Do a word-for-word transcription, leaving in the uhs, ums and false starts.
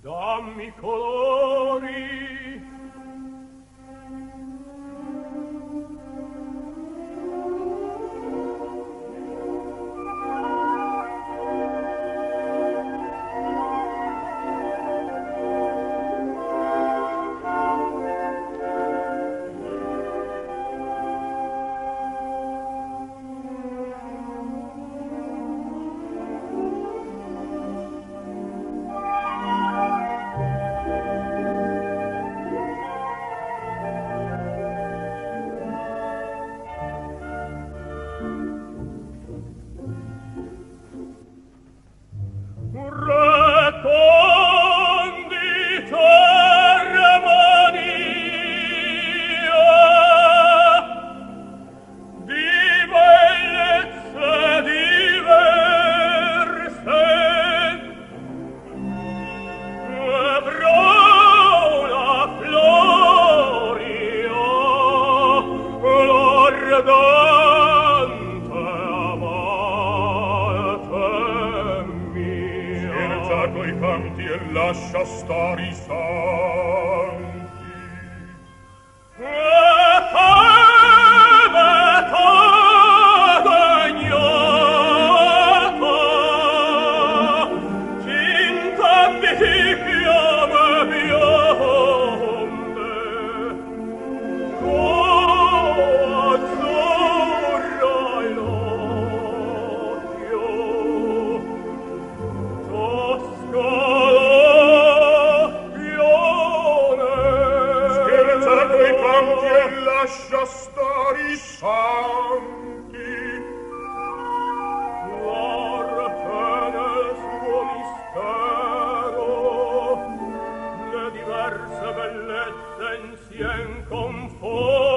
dammi colori. Lascia stare i santi. E avete degnato, cinta di fiamme bionde, azzurra l'occhio, toscano. Lascia stare i santi, l'arte nel suo mistero, le diverse bellezze insien confondono.